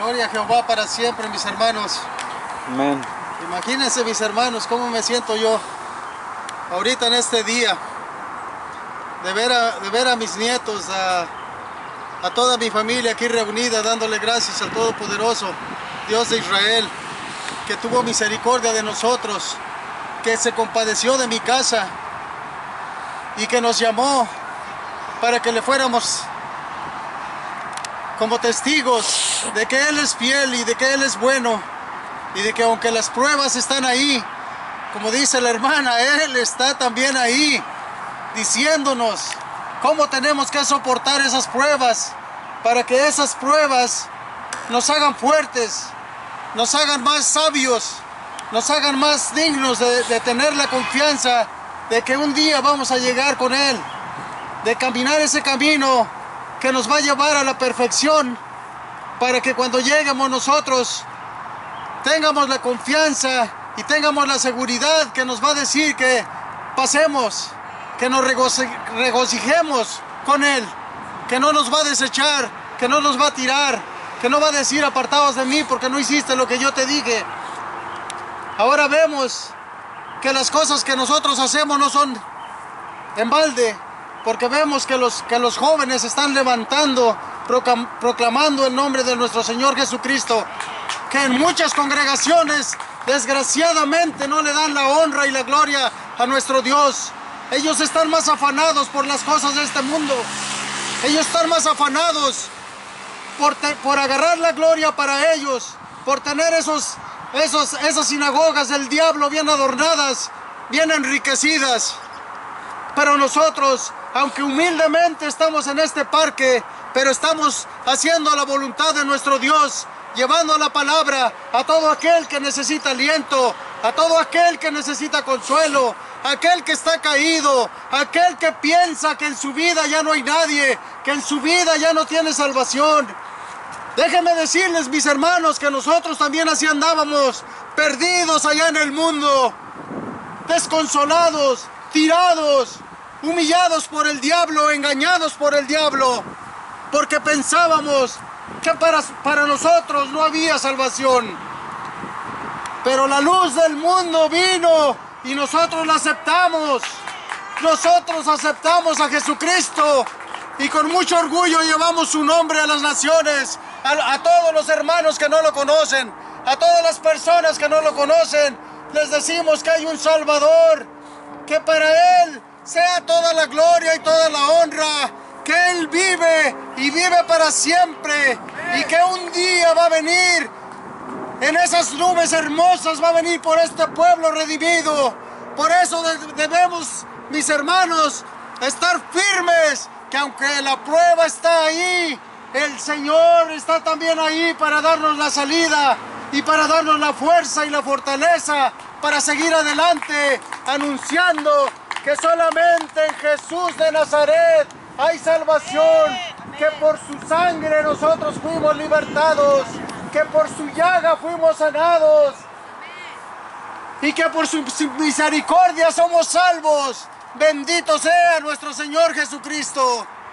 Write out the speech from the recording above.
Gloria a Jehová para siempre, mis hermanos. Amén. Imagínense, mis hermanos, cómo me siento yo ahorita en este día de ver a mis nietos, a toda mi familia aquí reunida, dándole gracias al Todopoderoso Dios de Israel, que tuvo misericordia de nosotros, que se compadeció de mi casa y que nos llamó para que le fuéramos como testigos de que Él es fiel y de que Él es bueno, y de que aunque las pruebas están ahí, como dice la hermana, Él está también ahí diciéndonos cómo tenemos que soportar esas pruebas, para que esas pruebas nos hagan fuertes, nos hagan más sabios, nos hagan más dignos de tener la confianza de que un día vamos a llegar con Él, de caminar ese camino que nos va a llevar a la perfección, para que cuando lleguemos nosotros tengamos la confianza y tengamos la seguridad que nos va a decir que pasemos, que nos regocijemos con Él, que no nos va a desechar, que no nos va a tirar, que no va a decir apartados de mí porque no hiciste lo que yo te dije. Ahora vemos que las cosas que nosotros hacemos no son en balde, porque vemos que los jóvenes están levantando, proclamando el nombre de nuestro Señor Jesucristo, que en muchas congregaciones desgraciadamente no le dan la honra y la gloria a nuestro Dios. Ellos están más afanados por las cosas de este mundo. Ellos están más afanados por agarrar la gloria para ellos, por tener esas sinagogas del diablo bien adornadas, bien enriquecidas. Pero nosotros, aunque humildemente estamos en este parque, pero estamos haciendo la voluntad de nuestro Dios, llevando la palabra a todo aquel que necesita aliento, a todo aquel que necesita consuelo, aquel que está caído, aquel que piensa que en su vida ya no hay nadie, que en su vida ya no tiene salvación. Déjenme decirles, mis hermanos, que nosotros también así andábamos, perdidos allá en el mundo, desconsolados, tirados, humillados por el diablo, engañados por el diablo, porque pensábamos que para nosotros no había salvación. Pero la luz del mundo vino y nosotros la aceptamos. Nosotros aceptamos a Jesucristo y con mucho orgullo llevamos su nombre a las naciones, a todos los hermanos que no lo conocen, a todas las personas que no lo conocen. Les decimos que hay un Salvador, que para Él sea toda la gloria y toda la honra, que Él vive y vive para siempre, y que un día va a venir en esas nubes hermosas, va a venir por este pueblo redimido. Por eso debemos, mis hermanos, estar firmes, que aunque la prueba está ahí, el Señor está también ahí para darnos la salida y para darnos la fuerza y la fortaleza para seguir adelante, anunciando que solamente en Jesús de Nazaret hay salvación, que por su sangre nosotros fuimos libertados, que por su llaga fuimos sanados y que por su misericordia somos salvos. Bendito sea nuestro Señor Jesucristo.